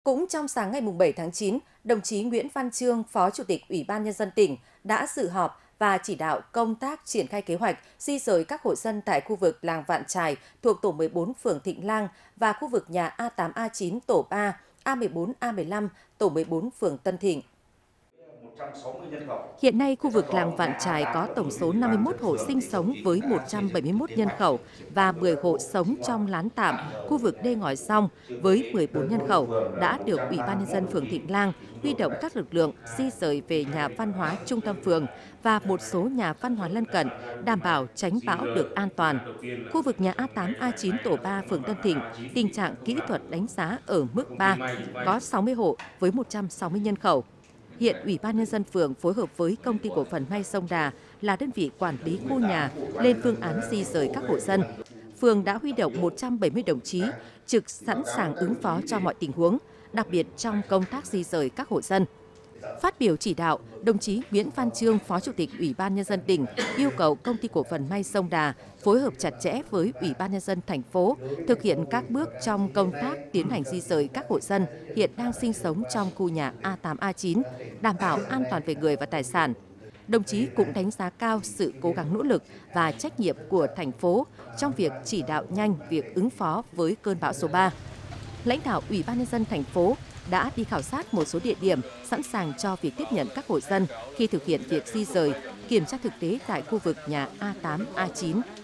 Cũng trong sáng ngày 7 tháng 9, đồng chí Nguyễn Văn Chương, Phó Chủ tịch Ủy ban Nhân dân tỉnh đã dự họp và chỉ đạo công tác triển khai kế hoạch di rời các hộ dân tại khu vực làng Vạn Trài thuộc tổ 14 phường Thịnh Lang và khu vực nhà A8, A9 tổ 3, A14, A15 tổ 14 phường Tân Thịnh. Hiện nay, khu vực làng Vạn Trài có tổng số 51 hộ sinh sống với 171 nhân khẩu và 10 hộ sống trong lán tạm, khu vực đê ngòi song với 14 nhân khẩu đã được Ủy ban Nhân dân phường Thịnh Lang huy động các lực lượng di rời về nhà văn hóa trung tâm phường và một số nhà văn hóa lân cận, đảm bảo tránh bão được an toàn. Khu vực nhà A8, A9 tổ 3 phường Tân Thịnh, tình trạng kỹ thuật đánh giá ở mức 3, có 60 hộ với 160 nhân khẩu. Hiện Ủy ban Nhân dân phường phối hợp với Công ty cổ phần May Sông Đà là đơn vị quản lý khu nhà lên phương án di rời các hộ dân. Phường đã huy động 170 đồng chí trực sẵn sàng ứng phó cho mọi tình huống, đặc biệt trong công tác di rời các hộ dân. Phát biểu chỉ đạo, đồng chí Nguyễn Văn Chương, Phó Chủ tịch Ủy ban Nhân dân tỉnh yêu cầu Công ty cổ phần May Sông Đà phối hợp chặt chẽ với Ủy ban Nhân dân thành phố thực hiện các bước trong công tác tiến hành di rời các hộ dân hiện đang sinh sống trong khu nhà A8, A9, đảm bảo an toàn về người và tài sản. Đồng chí cũng đánh giá cao sự cố gắng nỗ lực và trách nhiệm của thành phố trong việc chỉ đạo nhanh việc ứng phó với cơn bão số 3. Lãnh đạo Ủy ban Nhân dân thành phố đã đi khảo sát một số địa điểm sẵn sàng cho việc tiếp nhận các hộ dân khi thực hiện việc di rời, kiểm tra thực tế tại khu vực nhà A8, A9